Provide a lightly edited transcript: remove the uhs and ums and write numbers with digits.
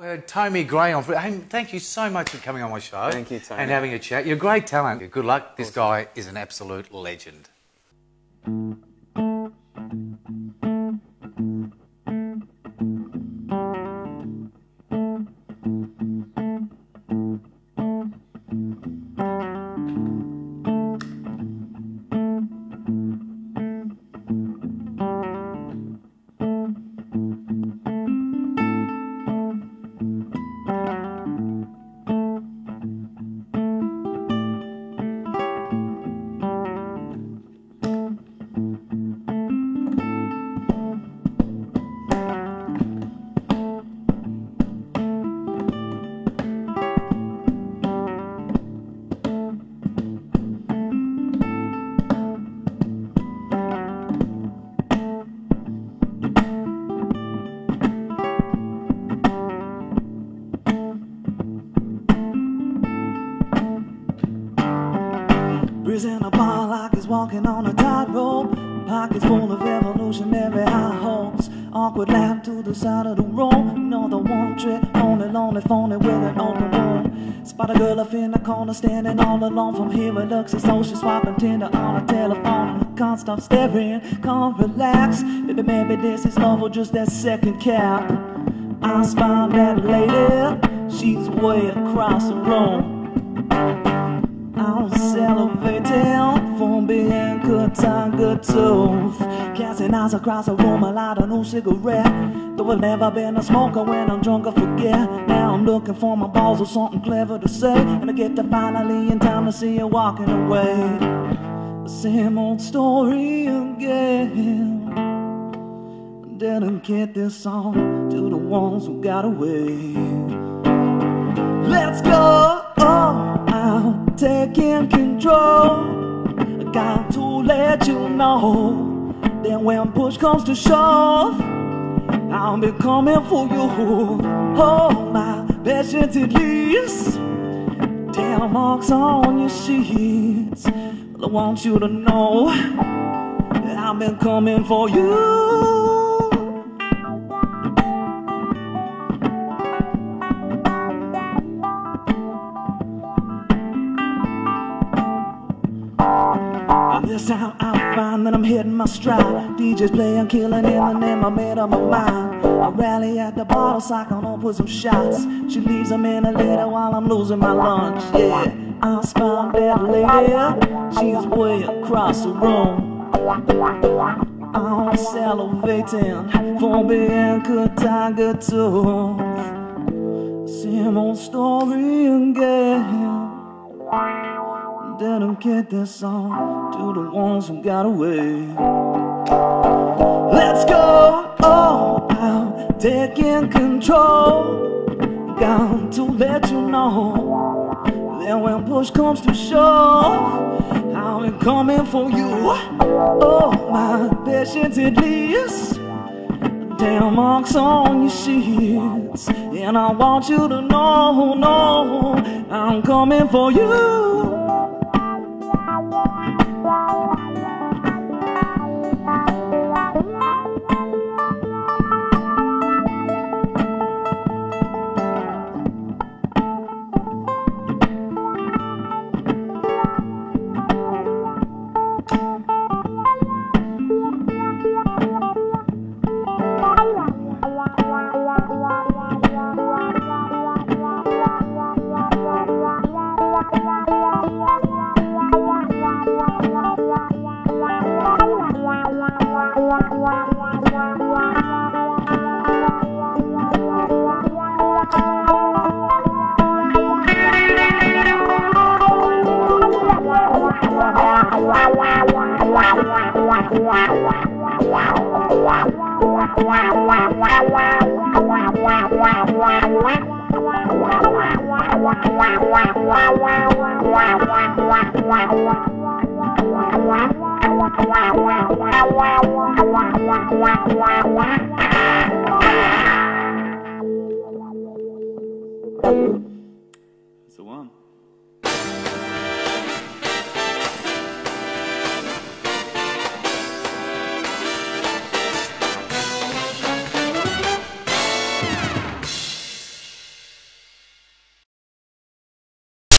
Tomi Gray on. Hey, thank you so much for coming on my show. Thank you, Tony. And having a chat. You're a great talent. Good luck. This guy is an absolute legend. In a bar like he's walking on a tightrope. Pockets full of evolutionary high hopes. Awkward laugh to the side of the road. Another one trick, only lonely, phony with an open wound. Spot a girl up in the corner, standing all alone. From here it looks as though she's swiping Tinder on a telephone. And I can't stop staring, can't relax. That maybe this is love or just that second cap. I spy that lady, she's way across the room. I'm salivating for Bianca Tigertooth. Casting eyes across the room, I light a new cigarette. Though I've never been a smoker, when I'm drunk I forget. Now I'm looking for my balls or something clever to say. And I get to finally in time to see you walking away. The same old story again. Dedicate this song to the ones who got away. Let's go! I'm taking control. I got to let you know that when push comes to shove, I'll be coming for you. Oh, my patience at least. Tail marks on your sheets. Well, I want you to know that I've been coming for you. This time I find that I'm hitting my stride. DJs playing, killing in the name I made up my mind. I rally at the bottle cycle, don't put some shots. She leaves a minute later while I'm losing my lunch. Yeah, I spy that lady, she's way across the room. I'm salivating for Bianca Tigertooth. Same old story again. Dedicate this song to the ones who got away. Let's go! Oh, I'm taking control. Got to let you know that when push comes to shove, I'll be coming for you. Oh, my patience at least. Tail marks on your sheets. And I want you to know, no, I'm coming for you. Wow.